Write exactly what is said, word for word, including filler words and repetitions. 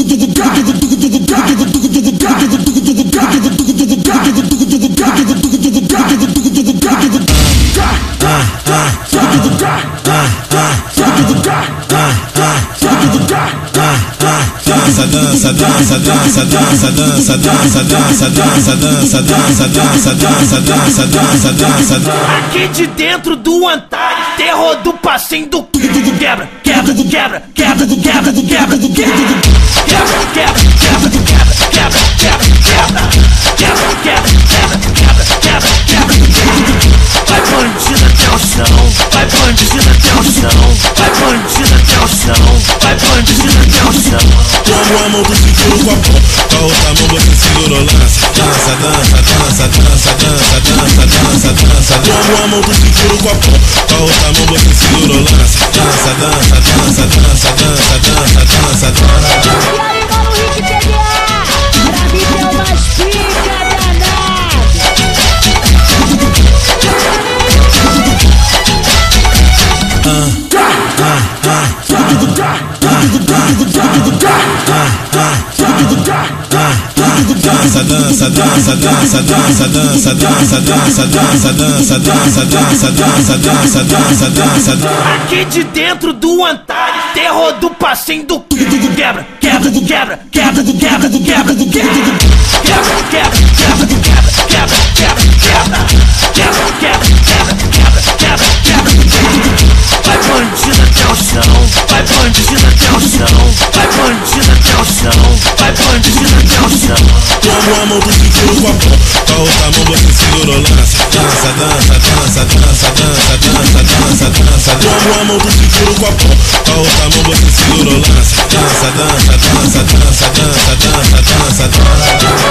Dança, dança, dança, dança, dança, dança, dança, dança, dança, dança, dança, dança, dança, dança, dança, dança. Aqui de dentro do Antares, terror do passinho do quebra, quebra, quebra, quebra, quebra, quebra, quebra, quebra, quebra, quebra, quebra, quebra, quebra, quebra, quebra, quebra, quebra, quebra. Vai bandida até o chão, vai bandida até o chão, vai bandida até o chão, vai bandida até o chão. Com uma mão tu segura o copo, com a outra mão você segura o lance. Dança, dança, dança, dança, dança, dança, dança, dança. Com uma mão tu segura o copo, com a outra mão você segura o lance. Dança, dança, dança, dança, dança, dança, dança, dança. E aí, mano, RICKTDA, pra mim é uma pica danada. Dança, dança, dança, dança, dança, dança, dança, dança, dança, dança, dança, dança, dança, dança, dança, dança, dança. Aqui de dentro do Antares, terror do passinho do quebra, quebra, quebra, quebra, quebra, quebra, quebra, quebra, quebra, quebra, quebra, quebra, quebra, quebra, quebra, quebra, quebra, quebra, quebra. Vai bandida até o chão, vai bandida até o chão, vai bandida até o chão, vai bandida até o chão. Com uma mão tu segura o copo, com a outra mão você segura o lance. Dança, dança, dança, dança, dança, dança, dança, dança. Com uma mão tu segura o copo, com a outra mão você segura o lance. Dança, dança, dança, dança, dança, dança, dança, dança.